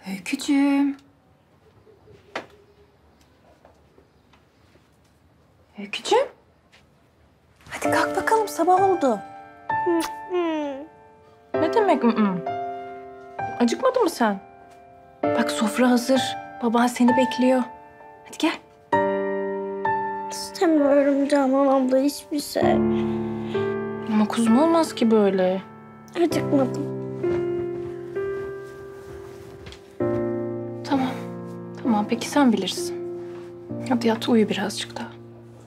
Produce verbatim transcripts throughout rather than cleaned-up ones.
Öykücüğüm. Öykücüğüm. Hadi kalk bakalım, sabah oldu. Ne demek ı-ı? Acıkmadın mı sen? Bak sofra hazır. Baban seni bekliyor. Hadi gel. İstemiyorum Canan abla hiçbir şey. Ama kuzum olmaz ki böyle. Acıkmadım. Tamam. Tamam peki sen bilirsin. Hadi yat uyu birazcık daha.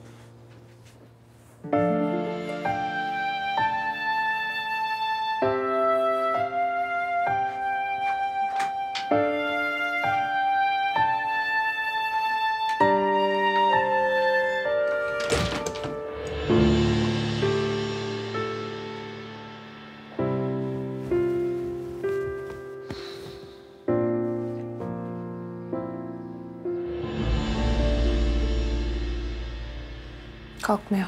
Kalkmıyor.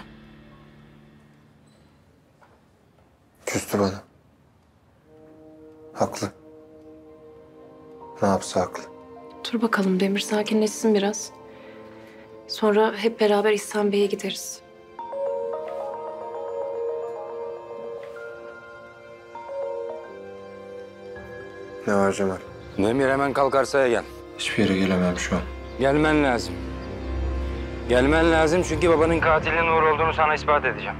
Küstü bana. Haklı. Ne yapsa haklı. Dur bakalım Demir, sakinleşsin biraz. Sonra hep beraber İhsan Bey'e gideriz. Ne var Cemal? Demir hemen kalk arsaya gel. Hiçbir yere gelemem şu an. Gelmen lazım. Gelmen lazım çünkü babanın katilinin Uğur olduğunu sana ispat edeceğim.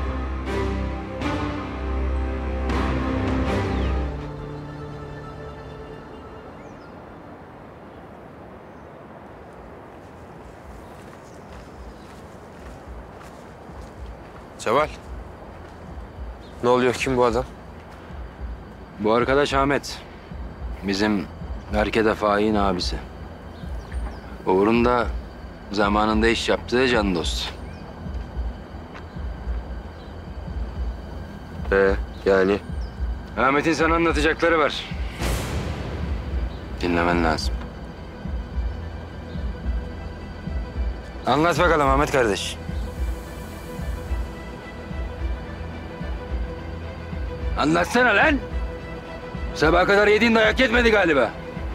Cemal. Ne oluyor? Kim bu adam? Bu arkadaş Ahmet. Bizim Berke Faik'in abisi. Uğur'un da zamanında iş yaptığı can dost. Ee, yani? Ahmet'in sana anlatacakları var. Dinlemen lazım. Anlat bakalım Ahmet kardeş. Anlatsana lan. Sabaha kadar yediğin dayak yetmedi galiba.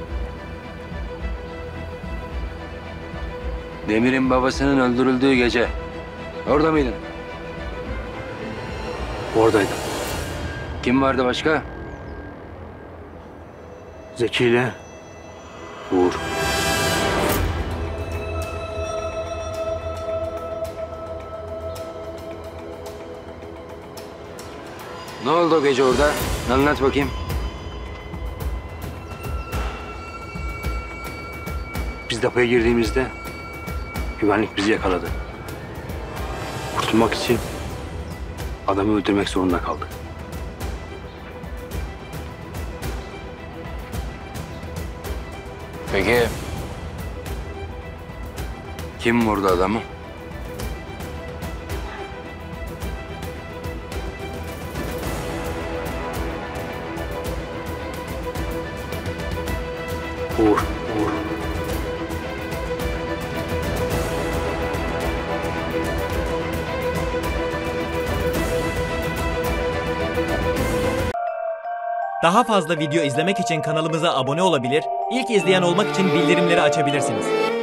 Demir'in babasının öldürüldüğü gece. Orada mıydın? Oradaydım. Kim vardı başka? Zeki ile Uğur. Ne oldu o gece orada? Anlat bakayım. Biz depoya girdiğimizde güvenlik bizi yakaladı. Kurtulmak için adamı öldürmek zorunda kaldık. Peki kim vurdu adamı? Uğur, Uğur. Daha fazla video izlemek için kanalımıza abone olabilir, ilk izleyen olmak için bildirimleri açabilirsiniz.